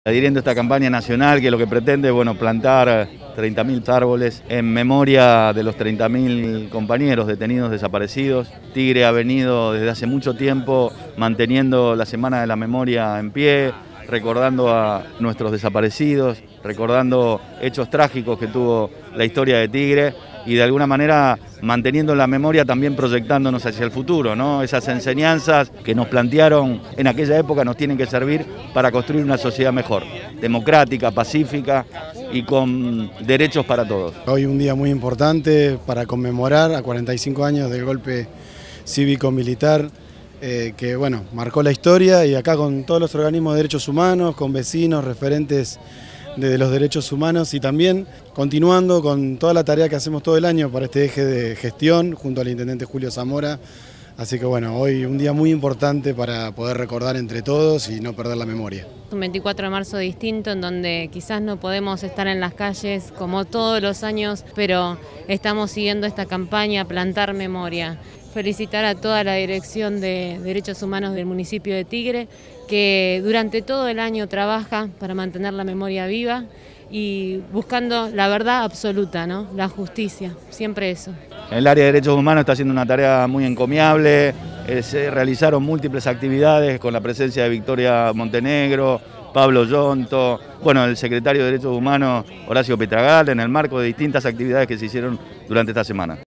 Adhiriendo a esta campaña nacional que lo que pretende es plantar 30.000 árboles en memoria de los 30.000 compañeros detenidos desaparecidos. Tigre ha venido desde hace mucho tiempo manteniendo la Semana de la Memoria en pie, recordando a nuestros desaparecidos, recordando hechos trágicos que tuvo la historia de Tigre y de alguna manera manteniendo en la memoria también proyectándonos hacia el futuro, ¿no? Esas enseñanzas que nos plantearon en aquella época nos tienen que servir para construir una sociedad mejor, democrática, pacífica y con derechos para todos. Hoy un día muy importante para conmemorar a 45 años del golpe cívico-militar que marcó la historia, y acá con todos los organismos de derechos humanos, con vecinos, referentes de los derechos humanos, y también continuando con toda la tarea que hacemos todo el año para este eje de gestión junto al intendente Julio Zamora. Así que hoy un día muy importante para poder recordar entre todos y no perder la memoria. Un 24 de marzo distinto en donde quizás no podemos estar en las calles como todos los años, pero estamos siguiendo esta campaña Plantar Memoria. Felicitar a toda la Dirección de Derechos Humanos del municipio de Tigre, que durante todo el año trabaja para mantener la memoria viva y buscando la verdad absoluta, ¿no? La justicia, siempre eso. El área de derechos humanos está haciendo una tarea muy encomiable, se realizaron múltiples actividades con la presencia de Victoria Montenegro, Pablo Yonto, el secretario de Derechos Humanos Horacio Petragal, en el marco de distintas actividades que se hicieron durante esta semana.